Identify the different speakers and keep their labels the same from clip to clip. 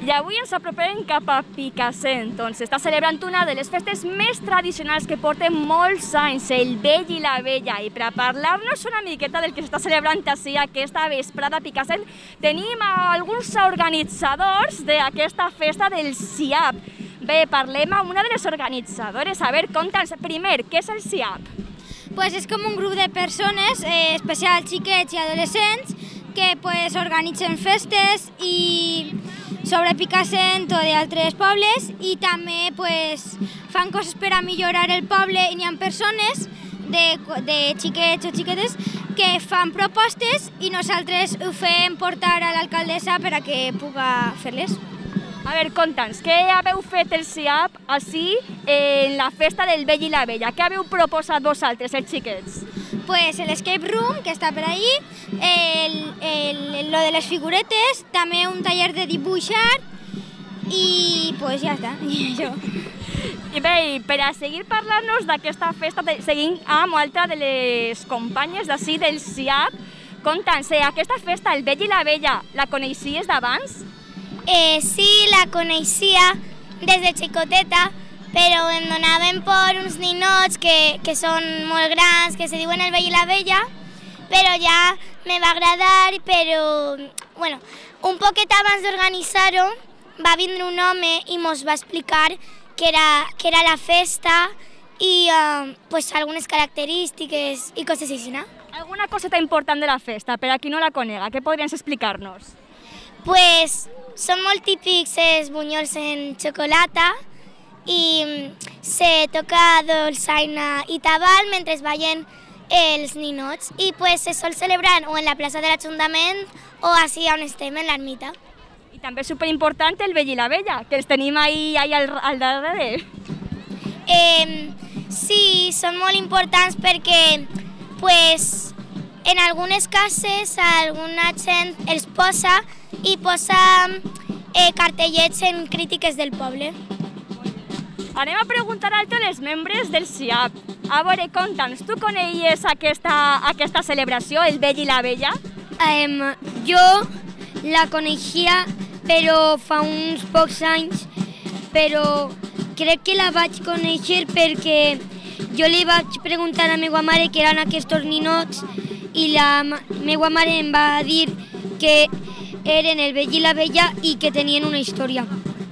Speaker 1: I avui ens apropem cap a Picassent, on s'està celebrant una de les festes més tradicionals que porten molts anys, el Vell i la Vella. I per a parlar-nos una miqueta del que s'està celebrant així aquesta vesprada a Picassent, tenim alguns organitzadors d'aquesta festa del SIAP. Bé, parlem amb una de les organitzadores. A veure, conta'ns primer, què és el SIAP?
Speaker 2: Pues és com un grup de persones, especial xiquets i adolescents, que organitzen festes i sobre Picassent o d'altres pobles i també fan coses per a millorar el poble i n'hi ha persones de xiquets o xiquetes que fan propostes i nosaltres ho fem portar a l'alcaldessa per a que puga fer-les.
Speaker 1: A veure, conta'ns, què haveu fet el SIAP així en la festa del Vell i la Vella? Què haveu proposat vosaltres, els xiquets?
Speaker 2: Pues l'escape room, que està per allí, lo de les figuretes, també un taller de dibuixar i pues ja està, i això.
Speaker 1: I bé, per a seguir parlant-nos d'aquesta festa, seguim amb altra de les companyes d'ací del SIAP. Conta'ns, aquesta festa, el Vell i la Vella, la coneixies d'abans?
Speaker 2: Sí, la coneixia des de xicoteta, però em donaven per uns ninots que són molt grans, que se diuen el Vell i la Vella, però ja me va agradar, però, bueno, un poquet abans d'organitzar-ho va vindre un home i mos va explicar què era la festa i algunes característiques i coses així, no?
Speaker 1: Alguna coseta important de la festa, per a qui no la conega, què podries explicar-nos?
Speaker 2: Pues són molt típics els bunyols en xocolata i se toca dolçaina i tabal mentre ballen els ninots i se sol celebrar o en la plaça de l'Ajuntament o així on estem, en l'ermita.
Speaker 1: I també és superimportant el Vell i la Vella, que els tenim ahí al darrere.
Speaker 2: Sí, són molt importants perquè en algunes cases alguna gent els posa i posa cartellets en crítiques del poble.
Speaker 1: Anem a preguntar a els membres del SIAP. A veure, conta'ns, tu coneies aquesta celebració, el Vell i la Vella?
Speaker 2: Jo la coneixia, però fa uns pocs anys, però crec que la vaig conèixer perquè jo li vaig preguntar a la meva mare què eren aquests ninots i la meva mare em va dir que eren el Vell i la Vella i que tenien una història.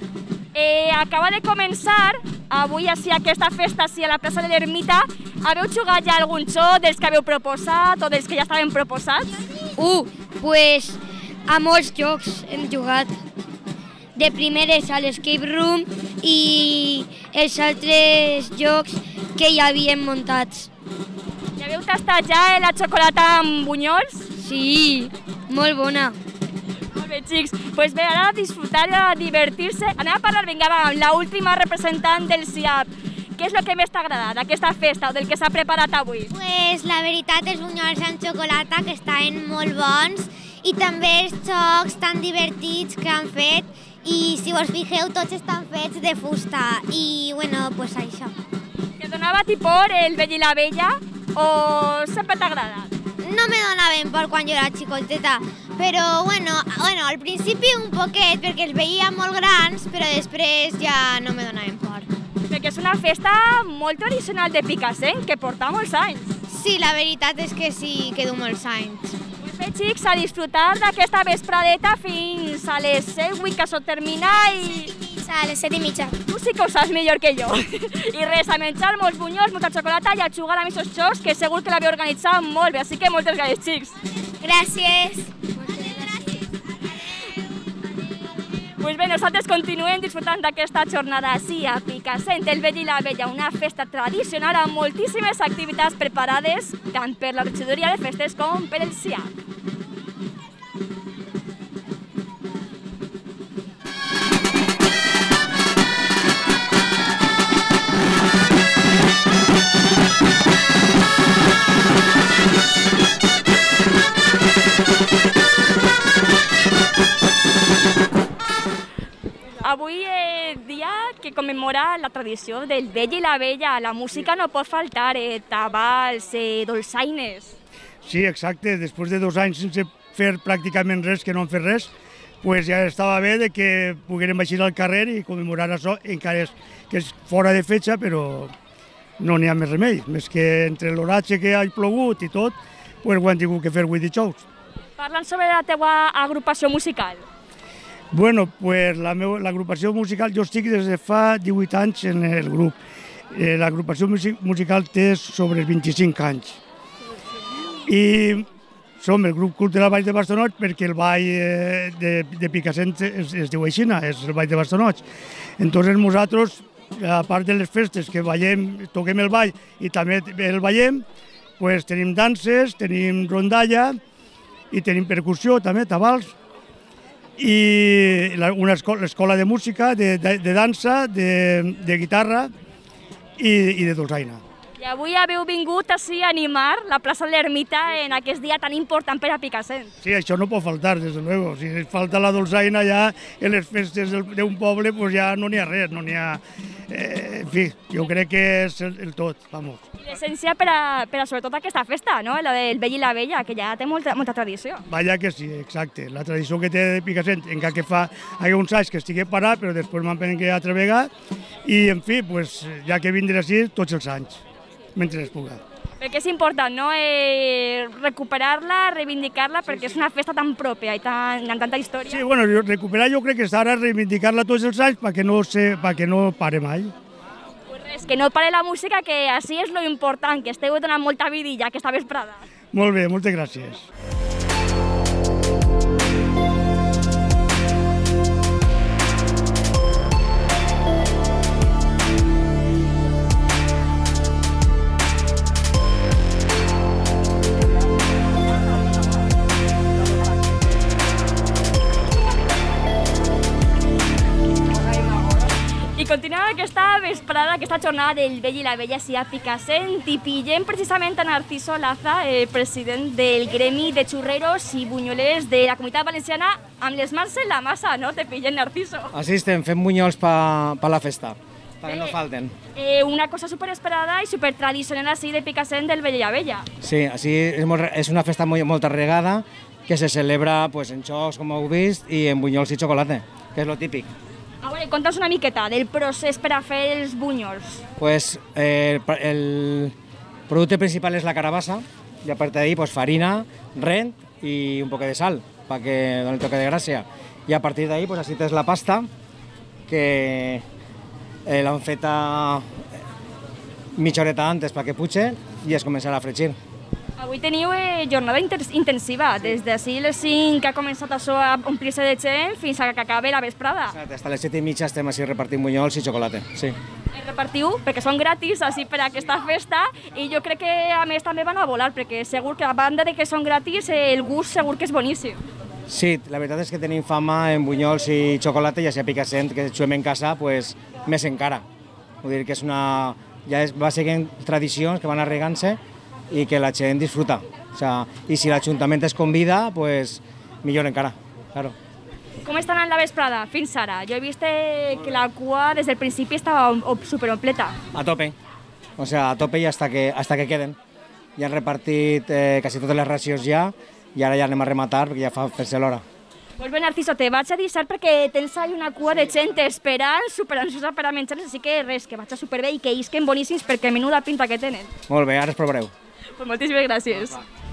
Speaker 1: Acaba de començar avui aquesta festa a la plaça de l'Ermita. Haveu jugat ja algun joc dels que haveu proposat o dels que ja estaven proposats?
Speaker 2: Pues a molts jocs hem jugat. De primeres a l'escape room i els altres jocs que ja havíem muntats.
Speaker 1: I haveu tastat ja la xocolata amb bunyols?
Speaker 2: Sí, molt bona.
Speaker 1: Molt bé, xics. Doncs bé, ara a disfrutar i a divertir-se. Anem a parlar, vinga, amb l'última representant del SIAP. Què és el que més t'ha agradat d'aquesta festa o del que s'ha preparat avui?
Speaker 2: Pues la veritat, els bunyols amb xocolata, que estaven molt bons, i també els jocs tan divertits que han fet, i si vos fixeu, tots estan fets de fusta, i bueno, pues això.
Speaker 1: Que donava por el Vell i la Vella o sempre t'ha agradat?
Speaker 2: No me donaven por quan jo era xicoteta, però bueno, al principi un poquet, perquè els veia molt grans, però després ja no me donaven por.
Speaker 1: Perquè és una festa molt tradicional de Picassent, que porta molts anys.
Speaker 2: Sí, la veritat és que sí, que du molts anys.
Speaker 1: Doncs bé, xics, a disfrutar d'aquesta vespradeta fins a les 7, vull que s'ho termina i...
Speaker 2: A les 7:30.
Speaker 1: Tu sí que ho saps millor que jo. I res, a menjar molts bunyols, molta xocolata i a jugar amb aquests jocs que segur que l'haveu organitzat molt bé, així que moltes gràcies, xics.
Speaker 2: Gràcies.
Speaker 1: Doncs bé, nosaltres continuem disfrutant d'aquesta jornada així a Picassent, el Vell i la Vella, una festa tradicional amb moltíssimes activitats preparades tant per la regidoria de festes com per el SIAP. Avui dia que commemora la tradició del Vell i la Vella. La música no pot faltar, tabals, dolçaines.
Speaker 3: Sí, exacte. Després de 2 anys sense fer pràcticament res, que no hem fet res, pues ja estava bé de que poguérem baixar al carrer i commemorar això, encara que és fora de fetge, però no n'hi ha més remei, més que entre l'oratge que ha plogut i tot, pues ho han tingut que fer avui dijous.
Speaker 1: Parla'ns sobre la teua agrupació musical.
Speaker 3: Bueno, pues l'agrupació musical, jo estic des de fa 18 anys en el grup. L'agrupació musical té sobre els 25 anys. I som el grup cultural Vall de Bastonoig perquè el ball de Picassent es diu així, és el Vall de Bastonoig. Entonces nosaltres, a part de les festes que ballem, toquem el ball i també el ballem, pues tenim danses, tenim rondalla i tenim percussió també, tabals, i una escola de música, de dansa, de guitarra i de dolçaina.
Speaker 1: I avui haveu vingut així a animar la plaça de l'Ermita en aquest dia tan important per a Picassent.
Speaker 3: Sí, això no pot faltar, des de luego. Si falta la dolçaina ja en les festes d'un poble, pues ja no n'hi ha res, no n'hi ha... En fi, jo crec que és el tot, vamos.
Speaker 1: L'essència per a sobretot aquesta festa, no? La del vell i la vella, que ja té molta tradició.
Speaker 3: Vaja que sí, exacte. La tradició que té de Picassent, encara que fa uns anys que estigui parat, però després m'han que altra vegada, i en fi, pues, ja que vindré així tots els anys, mentre es puga.
Speaker 1: Perquè és important, no? Recuperar-la, reivindicar-la, perquè és una festa tan pròpia i amb tanta història.
Speaker 3: Sí, bueno, recuperar jo crec que és ara reivindicar-la tots els anys perquè no pare mai.
Speaker 1: Pues res, que no pare la música, que així és lo important, que esteu donant molta vidilla aquesta vesprada.
Speaker 3: Molt bé, moltes gràcies. I continuem aquesta vesprada, aquesta jornada del vell i la vella a Picassent, i pillem precisament a Narciso Laza, president del gremi de xurreros i bunyolers de la Comunitat Valenciana, amb les mans en la massa, no? Te pillen, Narciso.
Speaker 4: Així estem, fem bunyols per la festa, perquè no falten.
Speaker 1: Una cosa superesperada i supertradicional així de Picassent del vell i la vella.
Speaker 4: Sí, així és una festa molt arregada, que se celebra en xocs, com heu vist, i en bunyols i xocolata, que és lo típic.
Speaker 1: A veure, conta'ns una miqueta del procés per a fer els bunyols.
Speaker 4: El producte principal és la carabassa, i a partir d'ahí farina, rent i un poc de sal, perquè doni el toque de gràcia. I a partir d'ahí així tens la pasta, que l'han feta mitja horeta antes perquè puxe i es començarà a fregir.
Speaker 1: Avui teniu jornada intensiva, des d'ací les 5 que ha començat això a omplir-se de gent fins a que acabi la vesprada.
Speaker 4: Exacte, a les 7:30 estem així repartint bunyols i xocolata, sí.
Speaker 1: Repartiu, perquè són gratis així per a aquesta festa, i jo crec que a més també van a volar, perquè segur que a banda de que són gratis, el gust segur que és boníssim.
Speaker 4: Sí, la veritat és que tenim fama en bunyols i xocolata, ja sigui a Picassent, que xuem en casa, més encara. Vull dir que va seguint tradicions que van arregant-se i que la gent disfruta. I si l'Ajuntament es convida, millor encara, claro.
Speaker 1: Com està anant la vesprada fins ara? Jo he vist que la cua des del principi estava superompleta.
Speaker 4: A tope, a tope i hasta que queden. Ja han repartit quasi totes les racions ja, i ara ja anem a rematar perquè ja fa fer-se l'hora.
Speaker 1: Doncs bé, Narciso, te vaig a deixar perquè tens allà una cua de gent esperant, superansiosa per a menjar-los, així que res, que vaig a superbé i que isquen boníssims perquè menuda pinta que tenen.
Speaker 4: Molt bé, ara es provareu.
Speaker 1: Pues moltíssimes gràcies.